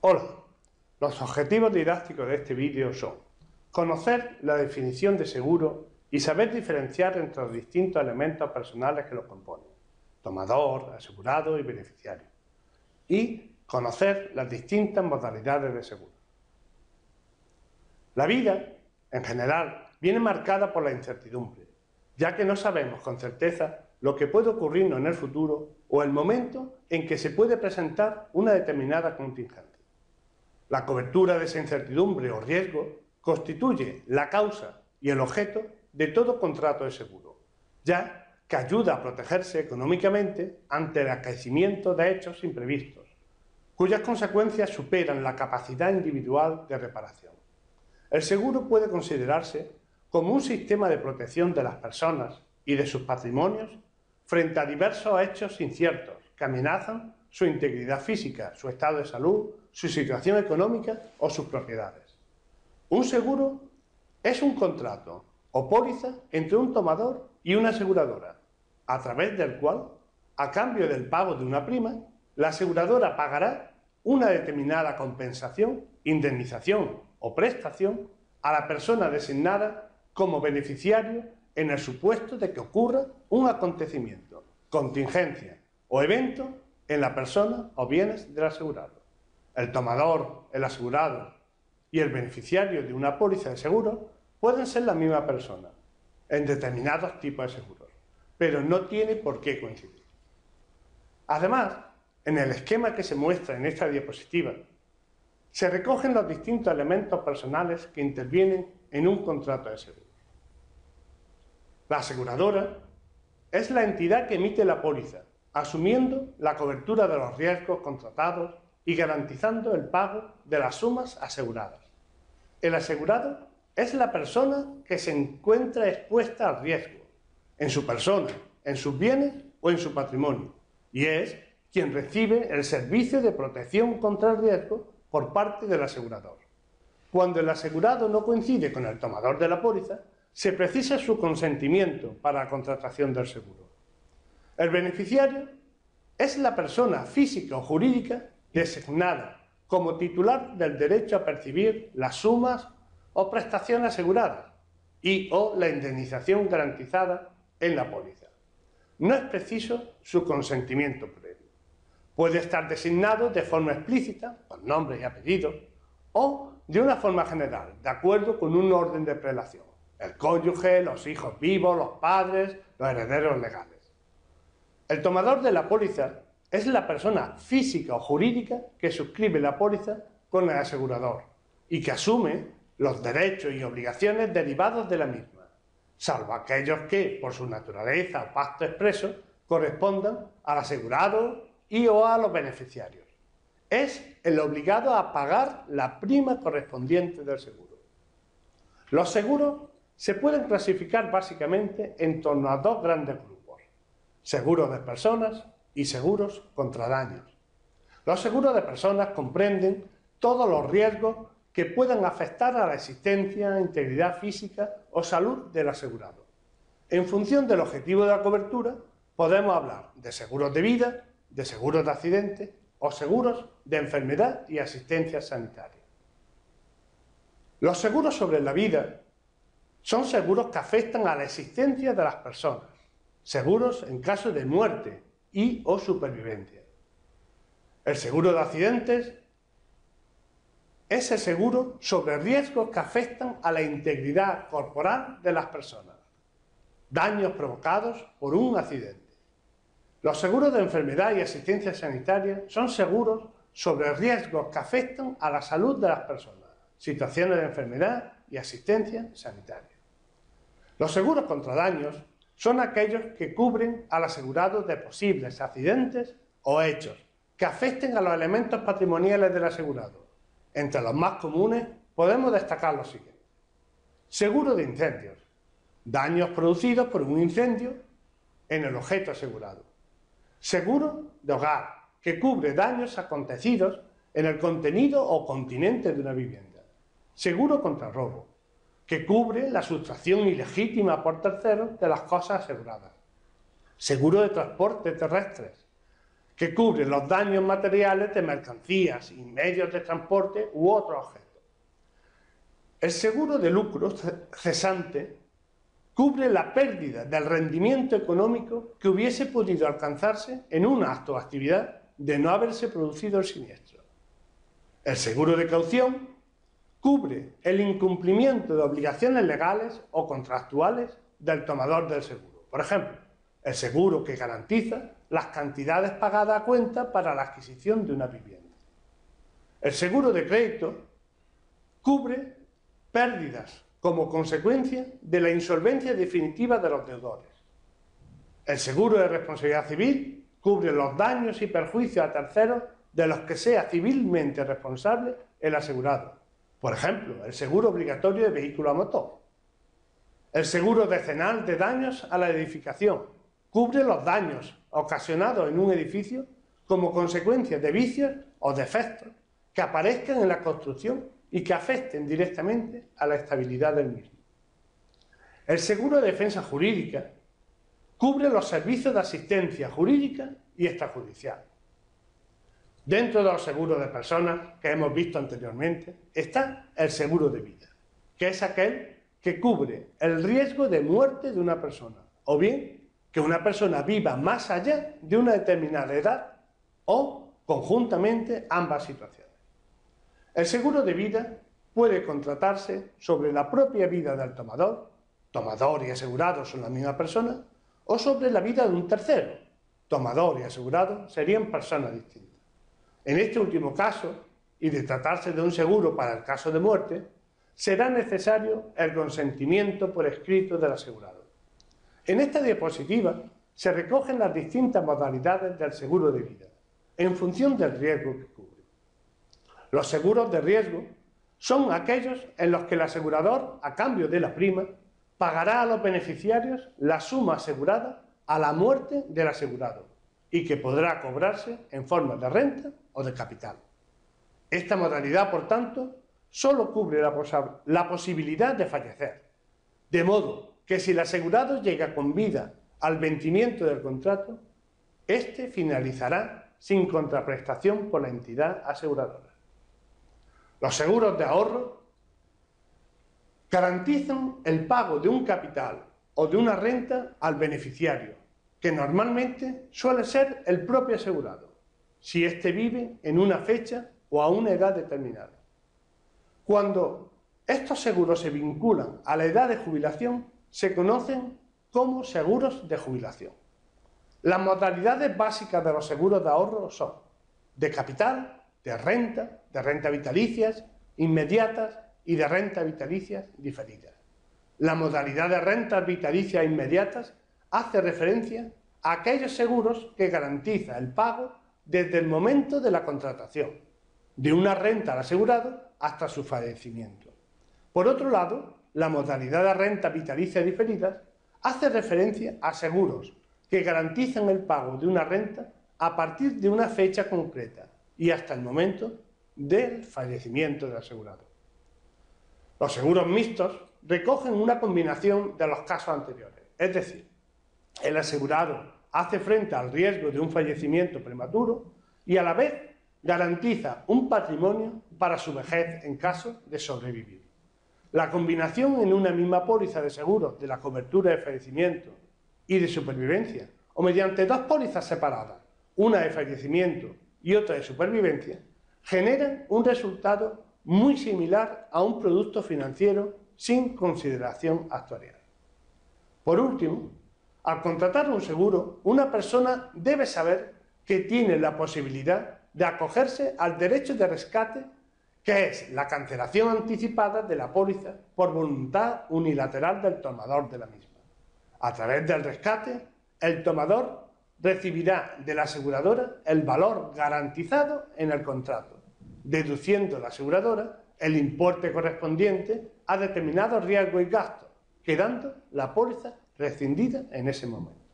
Hola, los objetivos didácticos de este vídeo son conocer la definición de seguro y saber diferenciar entre los distintos elementos personales que lo componen, tomador, asegurado y beneficiario, y conocer las distintas modalidades de seguro. La vida, en general, viene marcada por la incertidumbre, ya que no sabemos con certeza lo que puede ocurrirnos en el futuro o el momento en que se puede presentar una determinada contingencia. La cobertura de esa incertidumbre o riesgo constituye la causa y el objeto de todo contrato de seguro, ya que ayuda a protegerse económicamente ante el acaecimiento de hechos imprevistos, cuyas consecuencias superan la capacidad individual de reparación. El seguro puede considerarse como un sistema de protección de las personas y de sus patrimonios frente a diversos hechos inciertos que amenazan su integridad física, su estado de salud, su situación económica o sus propiedades. Un seguro es un contrato o póliza entre un tomador y una aseguradora, a través del cual, a cambio del pago de una prima, la aseguradora pagará una determinada compensación, indemnización o prestación a la persona designada como beneficiario en el supuesto de que ocurra un acontecimiento, contingencia o evento en la persona o bienes del asegurado. El tomador, el asegurado y el beneficiario de una póliza de seguro pueden ser la misma persona en determinados tipos de seguros, pero no tiene por qué coincidir. Además, en el esquema que se muestra en esta diapositiva, se recogen los distintos elementos personales que intervienen en un contrato de seguro. La aseguradora es la entidad que emite la póliza, asumiendo la cobertura de los riesgos contratados y garantizando el pago de las sumas aseguradas. El asegurado es la persona que se encuentra expuesta al riesgo, en su persona, en sus bienes o en su patrimonio, y es quien recibe el servicio de protección contra el riesgo por parte del asegurador. Cuando el asegurado no coincide con el tomador de la póliza, se precisa su consentimiento para la contratación del seguro. El beneficiario es la persona física o jurídica designada como titular del derecho a percibir las sumas o prestaciones aseguradas y o la indemnización garantizada en la póliza. No es preciso su consentimiento previo. Puede estar designado de forma explícita, con nombre y apellido, o de una forma general, de acuerdo con un orden de prelación: el cónyuge, los hijos vivos, los padres, los herederos legales. El tomador de la póliza es la persona física o jurídica que suscribe la póliza con el asegurador y que asume los derechos y obligaciones derivados de la misma, salvo aquellos que, por su naturaleza o pacto expreso, correspondan al asegurado y o a los beneficiarios. Es el obligado a pagar la prima correspondiente del seguro. Los seguros se pueden clasificar básicamente en torno a dos grandes grupos: seguros de personas y seguros contra daños. Los seguros de personas comprenden todos los riesgos que puedan afectar a la existencia, integridad física o salud del asegurado. En función del objetivo de la cobertura, podemos hablar de seguros de vida, de seguros de accidente o seguros de enfermedad y asistencia sanitaria. Los seguros sobre la vida son seguros que afectan a la existencia de las personas, seguros en caso de muerte y o supervivencia. El seguro de accidentes es el seguro sobre riesgos que afectan a la integridad corporal de las personas, daños provocados por un accidente. Los seguros de enfermedad y asistencia sanitaria son seguros sobre riesgos que afectan a la salud de las personas, situaciones de enfermedad y asistencia sanitaria. Los seguros contra daños son aquellos que cubren al asegurado de posibles accidentes o hechos que afecten a los elementos patrimoniales del asegurado. Entre los más comunes podemos destacar los siguientes: seguro de incendios, daños producidos por un incendio en el objeto asegurado; seguro de hogar, que cubre daños acontecidos en el contenido o continente de una vivienda; seguro contra robo, que cubre la sustracción ilegítima por terceros de las cosas aseguradas; seguro de transporte terrestres, que cubre los daños materiales de mercancías y medios de transporte u otros objetos. El seguro de lucro cesante cubre la pérdida del rendimiento económico que hubiese podido alcanzarse en un acto o actividad de no haberse producido el siniestro. El seguro de caución cubre el incumplimiento de obligaciones legales o contractuales del tomador del seguro. Por ejemplo, el seguro que garantiza las cantidades pagadas a cuenta para la adquisición de una vivienda. El seguro de crédito cubre pérdidas como consecuencia de la insolvencia definitiva de los deudores. El seguro de responsabilidad civil cubre los daños y perjuicios a terceros de los que sea civilmente responsable el asegurado. Por ejemplo, el seguro obligatorio de vehículo a motor. El seguro decenal de daños a la edificación cubre los daños ocasionados en un edificio como consecuencia de vicios o defectos que aparezcan en la construcción y que afecten directamente a la estabilidad del mismo. El seguro de defensa jurídica cubre los servicios de asistencia jurídica y extrajudicial. Dentro de los seguros de personas que hemos visto anteriormente está el seguro de vida, que es aquel que cubre el riesgo de muerte de una persona, o bien que una persona viva más allá de una determinada edad o conjuntamente ambas situaciones. El seguro de vida puede contratarse sobre la propia vida del tomador y asegurado son la misma persona, o sobre la vida de un tercero, tomador y asegurado serían personas distintas. En este último caso, y de tratarse de un seguro para el caso de muerte, será necesario el consentimiento por escrito del asegurado. En esta diapositiva se recogen las distintas modalidades del seguro de vida, en función del riesgo que cubre. Los seguros de riesgo son aquellos en los que el asegurador, a cambio de la prima, pagará a los beneficiarios la suma asegurada a la muerte del asegurado y que podrá cobrarse en forma de renta o de capital. Esta modalidad, por tanto, solo cubre la posibilidad de fallecer, de modo que si el asegurado llega con vida al vencimiento del contrato, éste finalizará sin contraprestación por la entidad aseguradora. Los seguros de ahorro garantizan el pago de un capital o de una renta al beneficiario, que normalmente suele ser el propio asegurado, si éste vive en una fecha o a una edad determinada. Cuando estos seguros se vinculan a la edad de jubilación, se conocen como seguros de jubilación. Las modalidades básicas de los seguros de ahorro son de capital, de renta vitalicias inmediatas y de renta vitalicias diferidas. La modalidad de rentas vitalicias inmediatas hace referencia a aquellos seguros que garantiza el pago desde el momento de la contratación de una renta al asegurado hasta su fallecimiento. Por otro lado, la modalidad de rentas vitalicias diferidas hace referencia a seguros que garantizan el pago de una renta a partir de una fecha concreta y hasta el momento del fallecimiento del asegurado. Los seguros mixtos recogen una combinación de los casos anteriores, es decir, el asegurado hace frente al riesgo de un fallecimiento prematuro y a la vez garantiza un patrimonio para su vejez en caso de sobrevivir. La combinación en una misma póliza de seguros de la cobertura de fallecimiento y de supervivencia, o mediante dos pólizas separadas, una de fallecimiento y otra de supervivencia, generan un resultado muy similar a un producto financiero sin consideración actuarial. Por último, al contratar un seguro, una persona debe saber que tiene la posibilidad de acogerse al derecho de rescate, que es la cancelación anticipada de la póliza por voluntad unilateral del tomador de la misma. A través del rescate, el tomador recibirá de la aseguradora el valor garantizado en el contrato, deduciendo la aseguradora el importe correspondiente a determinados riesgos y gastos, quedando la póliza rescindida en ese momento.